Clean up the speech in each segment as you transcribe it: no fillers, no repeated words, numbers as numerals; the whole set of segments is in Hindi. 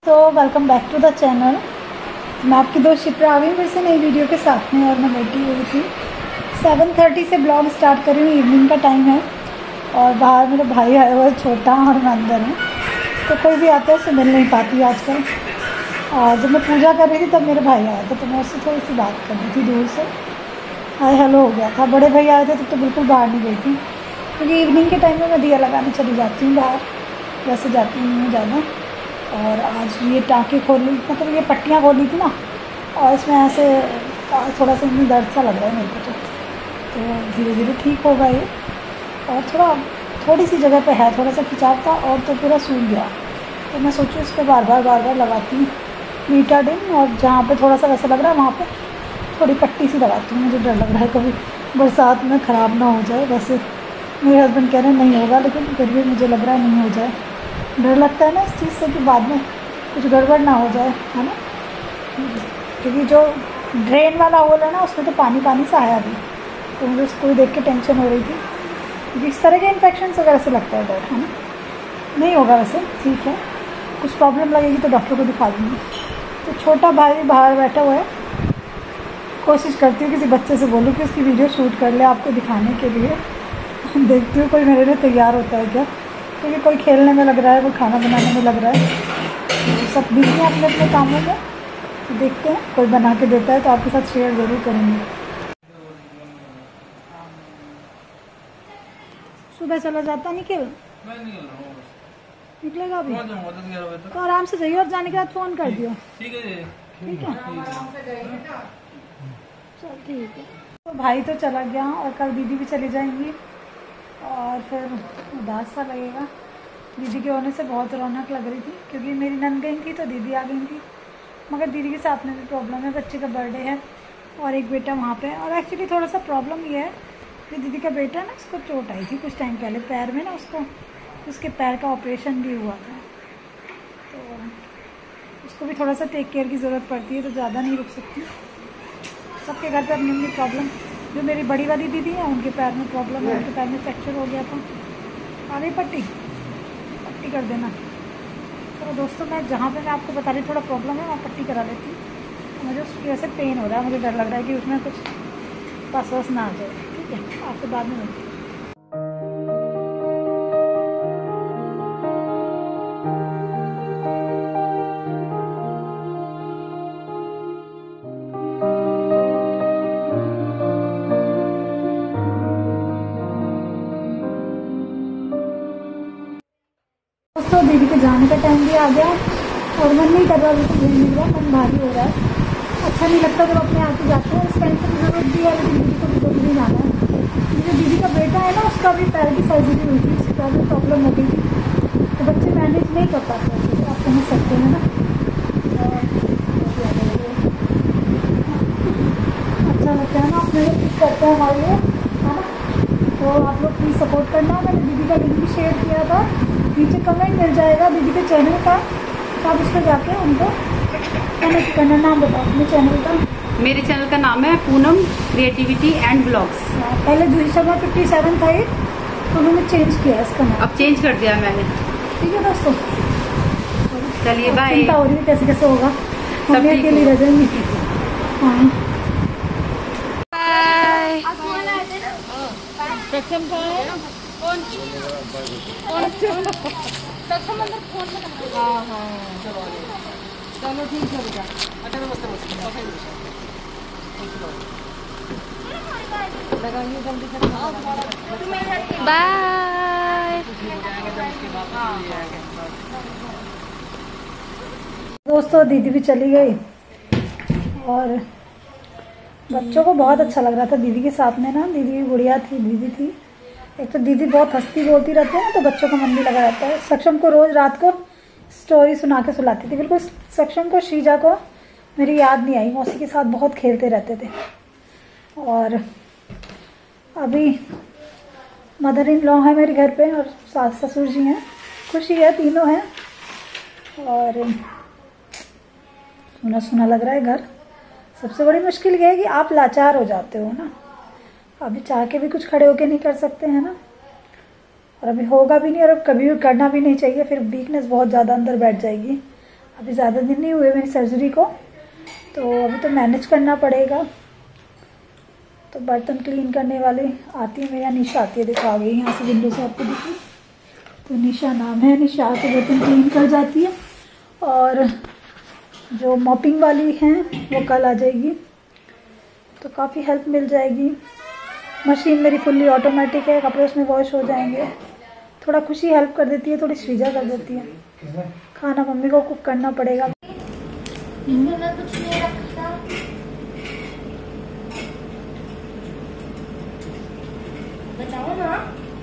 तो welcome back to the channel. मैं आपकी दोस्त शिप्रा आ गई फिर से नई वीडियो के साथ में, और मैं बैठी हुई थी 7:30 से ब्लॉग स्टार्ट कर रही हूँ। इवनिंग का टाइम है और बाहर मेरा भाई आया हुआ है छोटा, और मैं अंदर हूँ, तो कोई भी आता है उससे मिल नहीं पाती आजकल। और जब मैं पूजा कर रही थी तब मेरे भाई आया था, तो मैं उससे थोड़ी सी बात कर रही थी दूर से, हाय हेलो हो गया था। बड़े भाई आए थे तो बिल्कुल बाहर नहीं गई थी, क्योंकि इवनिंग के टाइम में मैं दिया लगाने चली जाती हूँ बाहर, वैसे जाती नहीं हूँ ज़्यादा। और आज ये टाँके खोली, मतलब ये पट्टियाँ खोली थी ना, और इसमें ऐसे थोड़ा सा इनमें दर्द सा लग रहा है मेरे को, तो धीरे धीरे ठीक होगा ये। और थोड़ी सी जगह पे है थोड़ा सा खिंचाव था, और तो पूरा सूख गया, तो मैं सोचूँ इस पर बार बार लगाती हूँ बीटाडिन, और जहाँ पे थोड़ा सा वैसा लग रहा है वहाँ पे थोड़ी पट्टी सी लगाती हूँ। मुझे डर लग रहा है कभी बरसात में ख़राब ना हो जाए। वैसे मेरे हस्बैंड कह रहे हैं नहीं होगा, लेकिन फिर भी मुझे लग रहा है नहीं हो जाए। डर लगता है ना इस चीज़ से कि बाद में कुछ गड़बड़ ना हो जाए, है ना, क्योंकि जो ड्रेन वाला होल है ना उसमें तो पानी पानी सा आया भी, तो मुझे उसको देख के टेंशन हो रही थी, क्योंकि इस तरह के इन्फेक्शन वगैरह से लगता है डर, है ना। नहीं होगा वैसे, ठीक है, कुछ प्रॉब्लम लगेगी तो डॉक्टर को दिखा दूँगी। तो छोटा भाई बाहर बैठा हुआ है, कोशिश करती हूँ किसी बच्चे से बोलूँ कि उसकी वीडियो शूट कर ले आपको दिखाने के लिए। देखती हूँ कोई मेरे लिए तैयार होता है क्या, क्योंकि कोई खेलने में लग रहा है, कोई खाना बनाने में लग रहा है, तो सब बिजी हैं अपने अपने कामों में। तो देखते हैं कोई बना के देता है तो आपके साथ शेयर ज़रूर करूँगी। सुबह चला जाता निकल, निकलेगा अभी तो आराम से जाइए, और जाने के बाद फ़ोन कर दियो। ठीक है चल ठीक है। तो भाई तो चला गया, और कल दीदी भी चली जाएंगी, और फिर उदास सा लगेगा। दीदी के होने से बहुत रौनक लग रही थी, क्योंकि मेरी नंद गई थी तो दीदी आ गई थी, मगर दीदी के साथ में भी प्रॉब्लम है, बच्चे का बर्थडे है और एक बेटा वहाँ पे है। और एक्चुअली थोड़ा सा प्रॉब्लम ये है कि दीदी का बेटा ना, उसको चोट आई थी कुछ टाइम पहले पैर में ना, उसके पैर का ऑपरेशन भी हुआ था, तो उसको भी थोड़ा सा टेक केयर की ज़रूरत पड़ती है, तो ज़्यादा नहीं रुक सकती। सबके घर पर अपनी अपनी प्रॉब्लम। जो मेरी बड़ी वाली दीदी है उनके पैर में प्रॉब्लम है, उनके पैर में फ्रैक्चर हो गया था, आ गई पट्टी कर देना। तो दोस्तों, मैं जहाँ पे मैं आपको बता रही थोड़ा प्रॉब्लम है, वहाँ पट्टी करा लेती हूँ। मुझे उसकी वजह से पेन हो रहा है, मुझे डर लग रहा है कि उसमें कुछ पस वस ना आ जाए। ठीक है, आपसे बाद में मिलती हूँ। दोस्तों, दीदी के जाने का टाइम भी आ गया, और मन नहीं कर रहा, बिल्कुल घूम नहीं रहा, मन भारी हो रहा है। अच्छा नहीं लगता जब अपने आके जाते हैं। इस टाइम पर ज़रूरत भी है, लेकिन दीदी को भी जल्दी जाना है। जो दीदी का बेटा है ना, उसका भी पैर की सर्जरी हुई थी, उसकी पैर में प्रॉब्लम हो गई थी, तो बच्चे मैनेज नहीं कर पाते, तो आप समझ सकते हैं ना। अच्छा लगता है ना, अपने लोग कुछ करते हैं हमारे लिए, है ना। तो आप लोग प्लीज़ सपोर्ट करना। मैंने दीदी का लिंक भी शेयर किया था, नीचे कमेंट मिल जाएगा दीदी के चैनल का, तो आप उस पर जाके उनको कनेक्ट करना। नाम बताओ अपने चैनल का। मेरे चैनल का नाम है पूनम क्रिएटिविटी एंड ब्लॉग्स। पहले जूही शर्मा 57 था ये, तो उन्होंने चेंज किया इसका नाम, अब चेंज कर दिया मैंने। ठीक है दोस्तों, चलिए बाय। चिंता हो रही है कैसे कैसे होगा, हम अकेली रह जाएंगी। हाँ बाय। सक्षम कहाँ है? कौन? सक्षम अंदर फोन में। हाँ हाँ चलो ठीक है बेटा। अच्छा नमस्ते लगाइए जल्दी से। बाय। दोस्तों, दीदी भी चली गई, और बच्चों को बहुत अच्छा लग रहा था दीदी के साथ में ना। दीदी की गुड़िया थी, दीदी थी। एक तो दीदी बहुत हंसती बोलती रहती है ना, तो बच्चों का मन भी लगा रहता है। सक्षम को रोज रात को स्टोरी सुना के सुलाती थी। बिल्कुल सक्षम को, शीजा को मेरी याद नहीं आई, मौसी के साथ बहुत खेलते रहते थे। और अभी मदर इन लॉ है मेरे घर पे, और सास ससुर जी हैं, खुशी है, तीनों हैं, और सुना सुना लग रहा है घर। सबसे बड़ी मुश्किल ये है कि आप लाचार हो जाते हो ना, अभी चाह के भी कुछ खड़े होके नहीं कर सकते हैं ना, और अभी होगा भी नहीं, और अब कभी भी करना भी नहीं चाहिए, फिर वीकनेस बहुत ज़्यादा अंदर बैठ जाएगी। अभी ज़्यादा दिन नहीं हुए मेरी सर्जरी को, तो अभी तो मैनेज करना पड़ेगा। तो बर्तन क्लीन करने वाले आती है, मेरे यहाँ निशा आती है, देखो आ गई यहाँ से विंडो से आपको दिखी। तो निशा नाम है, निशा आके बर्तन क्लीन कर जाती है। और जो मॉपिंग वाली हैं वो कल आ जाएगी, तो काफ़ी हेल्प मिल जाएगी। मशीन मेरी फुल्ली ऑटोमेटिक है, कपड़े उसमें वॉश हो जाएंगे। थोड़ा खुशी हेल्प कर देती है, थोड़ी श्रीजा कर देती है। खाना मम्मी को कुक करना पड़ेगा। कुछ नहीं रखा, बताओ ना।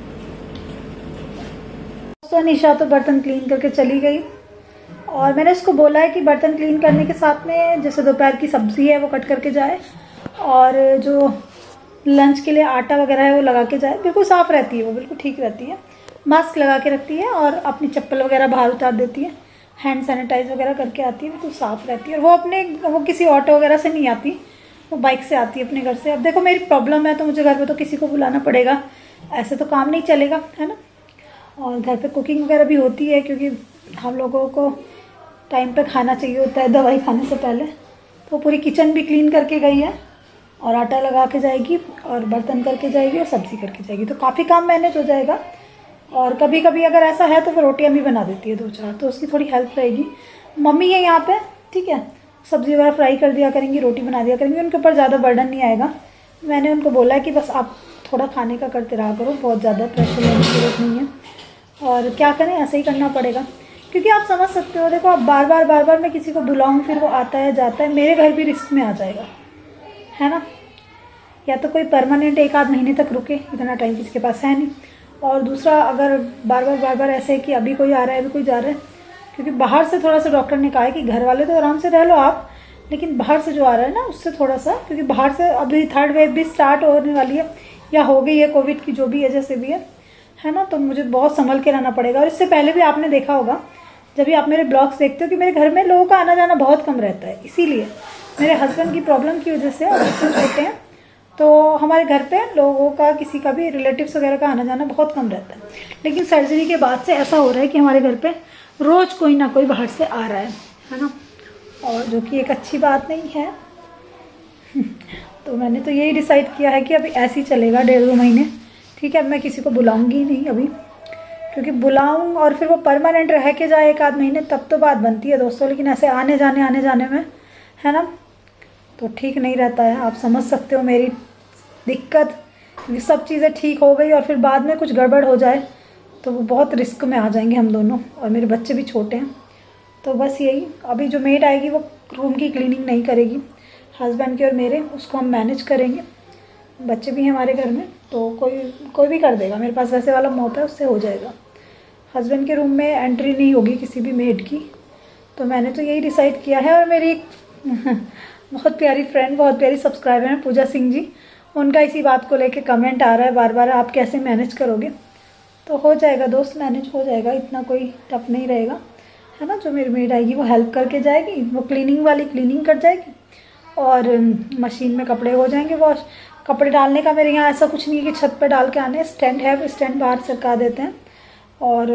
तो निशा तो बर्तन क्लीन करके चली गई, और मैंने उसको बोला है कि बर्तन क्लीन करने के साथ में जैसे दोपहर की सब्जी है वो कट करके जाए, और जो लंच के लिए आटा वगैरह है वो लगा के जाए। बिल्कुल साफ़ रहती है वो, बिल्कुल ठीक रहती है। मास्क लगा के रखती है और अपनी चप्पल वगैरह बाहर उतार देती है, हैंड सैनिटाइज वगैरह करके आती है, बिल्कुल साफ़ रहती है। और वो किसी ऑटो वगैरह से नहीं आती, वो बाइक से आती है अपने घर से। अब देखो मेरी प्रॉब्लम है तो मुझे घर पे तो किसी को बुलाना पड़ेगा, ऐसे तो काम नहीं चलेगा, है ना। और घर पे कुकिंग वगैरह भी होती है, क्योंकि हम लोगों को टाइम पे खाना चाहिए होता है दवाई खाने से पहले। तो पूरी किचन भी क्लीन करके गई है, और आटा लगा के जाएगी, और बर्तन करके जाएगी, और सब्ज़ी करके जाएगी। तो काफ़ी काम मैनेज हो जाएगा। और कभी कभी अगर ऐसा है तो फिर रोटियां भी बना देती है 2-4, तो उसकी थोड़ी हेल्प रहेगी। मम्मी है यहाँ पे, ठीक है, सब्ज़ी वगैरह फ्राई कर दिया करेंगी, रोटी बना दिया करेंगी, उनके ऊपर ज़्यादा बर्डन नहीं आएगा। मैंने उनको बोला है कि बस आप थोड़ा खाने का करते रहा करो, बहुत ज़्यादा प्रेशर लेने की जरूरत नहीं है। और क्या करें, ऐसे ही करना पड़ेगा, क्योंकि आप समझ सकते हो, देखो आप बार बार मैं किसी को बुलाऊँ, फिर वो आता है जाता है, मेरे घर भी रिस्क में आ जाएगा, है ना। या तो कोई परमानेंट 1-8 महीने तक रुके, इतना टाइम किसी के पास है नहीं। और दूसरा, अगर बार बार ऐसे है कि अभी कोई आ रहा है अभी कोई जा रहा है, क्योंकि बाहर से थोड़ा सा डॉक्टर ने कहा है कि घर वाले तो आराम से रह लो आप, लेकिन बाहर से जो आ रहा है ना उससे थोड़ा सा, क्योंकि बाहर से अभी 3rd वेव भी स्टार्ट होने वाली है, या हो गई है कोविड की, जो भी वजह से भी है ना। तो मुझे बहुत संभल के रहना पड़ेगा। और इससे पहले भी आपने देखा होगा, जब भी आप मेरे ब्लॉग्स देखते हो, कि मेरे घर में लोगों का आना जाना बहुत कम रहता है। इसीलिए मेरे हस्बैंड की प्रॉब्लम की वजह से, और छोटे हैं, तो हमारे घर पे लोगों का, किसी का भी रिलेटिव्स वगैरह का आना जाना बहुत कम रहता है। लेकिन सर्जरी के बाद से ऐसा हो रहा है कि हमारे घर पे रोज़ कोई ना कोई बाहर से आ रहा है ना, और जो कि एक अच्छी बात नहीं है। तो मैंने तो यही डिसाइड किया है कि अभी ऐसे ही चलेगा 1.5-2 महीने, ठीक है। अब मैं किसी को बुलाऊंगी नहीं अभी, क्योंकि बुलाऊं और फिर वो परमानेंट रह के जाए 1-8 महीने, तब तो बात बनती है दोस्तों। लेकिन ऐसे आने जाने में, है ना, तो ठीक नहीं रहता है। आप समझ सकते हो मेरी दिक्कत, क्योंकि सब चीज़ें ठीक हो गई और फिर बाद में कुछ गड़बड़ हो जाए तो वो बहुत रिस्क में आ जाएंगे हम दोनों, और मेरे बच्चे भी छोटे हैं। तो बस यही, अभी जो मेड आएगी वो रूम की क्लीनिंग नहीं करेगी, हस्बैंड के और मेरे, उसको हम मैनेज करेंगे। बच्चे भी हैं हमारे घर में, तो कोई भी कर देगा। मेरे पास वैसे वाला मोप है, उससे हो जाएगा। हस्बैंड के रूम में एंट्री नहीं होगी किसी भी मेड की। तो मैंने तो यही डिसाइड किया है। और मेरी एक बहुत प्यारी फ्रेंड, बहुत प्यारी सब्सक्राइबर हैं, पूजा सिंह जी, उनका इसी बात को लेके कमेंट आ रहा है बार बार, आप कैसे मैनेज करोगे। तो हो जाएगा दोस्त, मैनेज हो जाएगा, इतना कोई टफ नहीं रहेगा, है ना। जो मेरी मेड आएगी वो हेल्प करके जाएगी, वो क्लीनिंग वाली क्लीनिंग कर जाएगी, और मशीन में कपड़े हो जाएंगे वॉश। कपड़े डालने का मेरे यहाँ ऐसा कुछ नहीं है कि छत पर डाल के आने, स्टैंड है, वो स्टैंड बाहर सरका देते हैं। और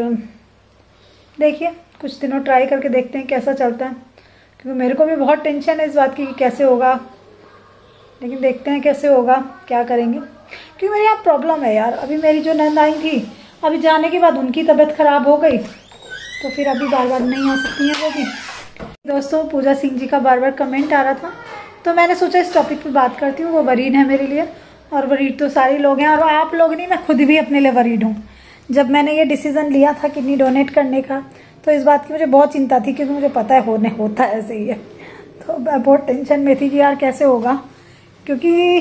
देखिए कुछ दिनों ट्राई करके देखते हैं कैसा चलता है, क्योंकि मेरे को भी बहुत टेंशन है इस बात की कि कैसे होगा, लेकिन देखते हैं कैसे होगा, क्या करेंगे। क्योंकि मेरे यहाँ प्रॉब्लम है यार, अभी मेरी जो नंद आई थी, अभी जाने के बाद उनकी तबीयत ख़राब हो गई, तो फिर अभी बार बार नहीं आ सकती हैं वो भी। दोस्तों पूजा सिंह जी का बार बार कमेंट आ रहा था, तो मैंने सोचा इस टॉपिक पे बात करती हूँ। वो वरीड है मेरे लिए, और वरीड तो सारे लोग हैं, और आप लोग नहीं, मैं खुद भी अपने लिए वरीड हूँ। जब मैंने ये डिसीज़न लिया था किडनी डोनेट करने का, तो इस बात की मुझे बहुत चिंता थी, क्योंकि मुझे पता है होता है ऐसे ही है। तो मैं बहुत टेंशन में थी कि यार कैसे होगा, क्योंकि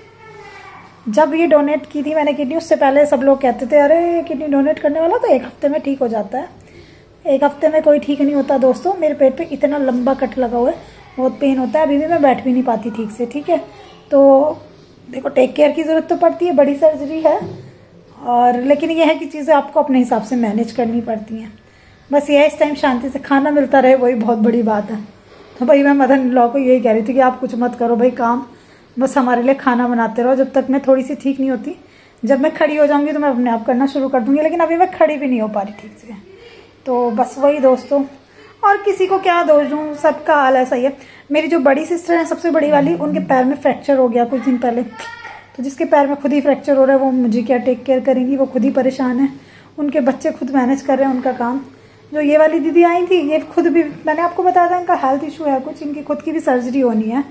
जब ये डोनेट की थी मैंने किडनी, उससे पहले सब लोग कहते थे अरे किडनी डोनेट करने वाला तो 1 हफ्ते में ठीक हो जाता है। 1 हफ्ते में कोई ठीक नहीं होता दोस्तों। मेरे पेट पे इतना लंबा कट लगा हुआ है, बहुत पेन होता है, अभी भी मैं बैठ भी नहीं पाती ठीक से, ठीक है। तो देखो टेक केयर की ज़रूरत तो पड़ती है, बड़ी सर्जरी है, और लेकिन यह है कि चीज़ें आपको अपने हिसाब से मैनेज करनी पड़ती हैं। बस ये इस टाइम शांति से खाना मिलता रहे, वही बहुत बड़ी बात है। तो भाई मैं मदर इन लॉ को यही कह रही थी कि आप कुछ मत करो भाई काम, बस हमारे लिए खाना बनाते रहो जब तक मैं थोड़ी सी ठीक नहीं होती। जब मैं खड़ी हो जाऊंगी तो मैं अपने आप करना शुरू कर दूंगी, लेकिन अभी मैं खड़ी भी नहीं हो पा रही ठीक से। तो बस वही दोस्तों, और किसी को क्या दोष दूँ, सबका हाल ऐसा ही है। मेरी जो बड़ी सिस्टर है, सबसे बड़ी वाली, उनके पैर में फ्रैक्चर हो गया कुछ दिन पहले। तो जिसके पैर में खुद ही फ्रैक्चर हो रहा है वो मुझे क्या टेक केयर करेंगी, वो खुद ही परेशान है। उनके बच्चे खुद मैनेज कर रहे हैं उनका काम। जो ये वाली दीदी आई थी, ये खुद भी, मैंने आपको बताया था इनका हेल्थ इशू है कुछ, इनकी खुद की भी सर्जरी होनी है।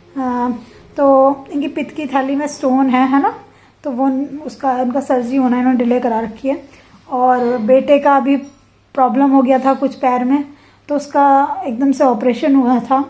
तो इनकी पित्त की थैली में स्टोन है ना, तो वो उनका सर्जरी होना है, इन्होंने डिले करा रखी है। और बेटे का भी प्रॉब्लम हो गया था कुछ पैर में, तो उसका एकदम से ऑपरेशन हुआ था।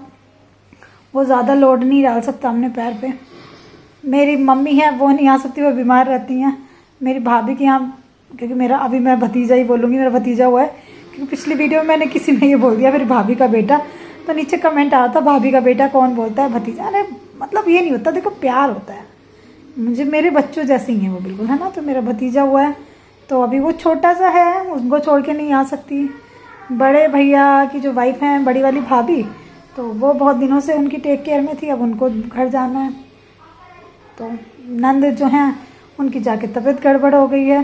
वो ज़्यादा लोड नहीं डाल सकता हमने पैर पे। मेरी मम्मी है, वो नहीं आ सकती, वो बीमार रहती हैं। मेरी भाभी के यहाँ, क्योंकि मेरा अभी मैं भतीजा ही बोलूँगी, मेरा भतीजा हुआ है, क्योंकि पिछली वीडियो में मैंने किसी ने ये बोल दिया मेरी भाभी का बेटा, तो नीचे कमेंट आया था भाभी का बेटा कौन बोलता है भतीजा। अरे मतलब ये नहीं होता, देखो प्यार होता है। मुझे मेरे बच्चों जैसे ही हैं वो बिल्कुल, है ना। तो मेरा भतीजा हुआ है, तो अभी वो छोटा सा है, उसको छोड़ के नहीं आ सकती। बड़े भैया की जो वाइफ हैं, बड़ी वाली भाभी, तो वो बहुत दिनों से उनकी टेक केयर में थी, अब उनको घर जाना है। तो नंद जो हैं उनकी जाके तबीयत गड़बड़ हो गई है,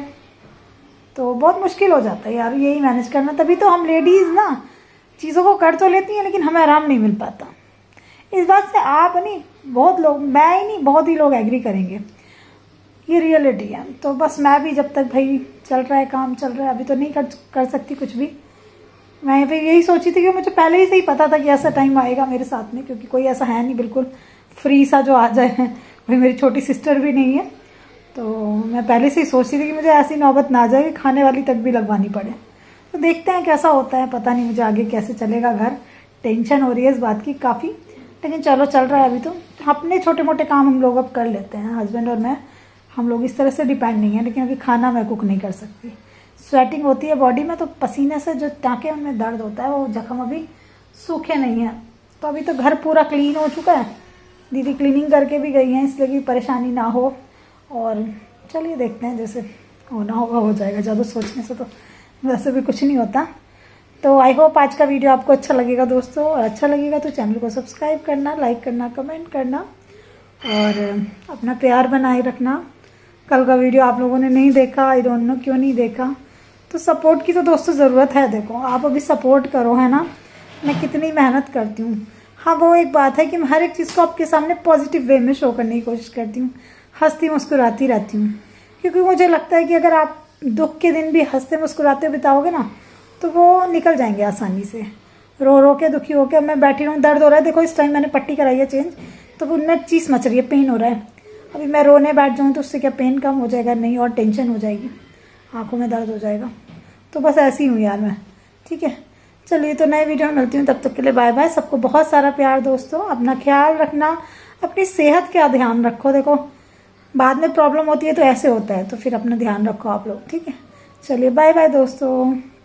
तो बहुत मुश्किल हो जाता है यार यही मैनेज करना। तभी तो हम लेडीज़ ना चीज़ों को कर तो लेती हैं, लेकिन हमें आराम नहीं मिल पाता। इस बात से आप नहीं, बहुत लोग, मैं ही नहीं, बहुत ही लोग एग्री करेंगे, ये रियलिटी है। तो बस मैं भी जब तक भाई चल रहा है, काम चल रहा है, अभी तो नहीं कर सकती कुछ भी। मैं फिर यही सोची थी कि मुझे पहले ही से ही पता था कि ऐसा टाइम आएगा मेरे साथ में, क्योंकि कोई ऐसा है नहीं बिल्कुल फ्री सा जो आ जाए। कोई मेरी छोटी सिस्टर भी नहीं है, तो मैं पहले से ही सोचती थी कि मुझे ऐसी नौबत ना आ जाए कि खाने वाली तक भी लगवानी पड़े। तो देखते हैं कैसा होता है, पता नहीं मुझे आगे कैसे चलेगा घर। टेंशन हो रही है इस बात की काफ़ी, लेकिन चलो चल रहा है अभी। तो अपने छोटे मोटे काम हम लोग अब कर लेते हैं, हस्बैंड और मैं। हम लोग इस तरह से डिपेंड नहीं है, लेकिन अभी खाना मैं कुक नहीं कर सकती। स्वेटिंग होती है बॉडी में, तो पसीने से जो टाँके उनमें दर्द होता है, वो जख्म अभी सूखे नहीं हैं। तो अभी तो घर पूरा क्लीन हो चुका है, दीदी क्लीनिंग करके भी गई हैं, इसलिए कि परेशानी ना हो। और चलिए देखते हैं, जैसे होना होगा हो जाएगा, ज़्यादा सोचने से तो वैसे भी कुछ नहीं होता। तो आई होप आज का वीडियो आपको अच्छा लगेगा दोस्तों, और अच्छा लगेगा तो चैनल को सब्सक्राइब करना, लाइक करना, कमेंट करना और अपना प्यार बनाए रखना। कल का वीडियो आप लोगों ने नहीं देखा, आई डोंट नो क्यों नहीं देखा। तो सपोर्ट की तो दोस्तों ज़रूरत है। देखो आप अभी सपोर्ट करो, है ना। मैं कितनी मेहनत करती हूँ। हाँ, वो एक बात है कि मैं हर एक चीज़ को आपके सामने पॉजिटिव वे में शो करने की कोशिश करती हूँ, हंसती मुस्कुराती रहती हूँ, क्योंकि मुझे लगता है कि अगर आप दुख के दिन भी हंसते मुस्कुराते बिताओगे ना, तो वो निकल जाएंगे आसानी से। रो रो के दुखी होकर मैं बैठी रहूँ, दर्द हो रहा है, देखो इस टाइम मैंने पट्टी कराई है चेंज, तो उनमें चीज़ मच रही है, पेन हो रहा है। अभी मैं रोने बैठ जाऊँ तो उससे क्या पेन कम हो जाएगा? नहीं, और टेंशन हो जाएगी, आंखों में दर्द हो जाएगा। तो बस ऐसी हूँ यार मैं, ठीक है। चलिए, तो नए वीडियो में मिलती हूँ, तब तक के लिए बाय बाय। सबको बहुत सारा प्यार दोस्तों, अपना ख्याल रखना, अपनी सेहत का ध्यान रखो। देखो बाद में प्रॉब्लम होती है तो ऐसे होता है, तो फिर अपना ध्यान रखो आप लोग, ठीक है। चलिए बाय बाय दोस्तों।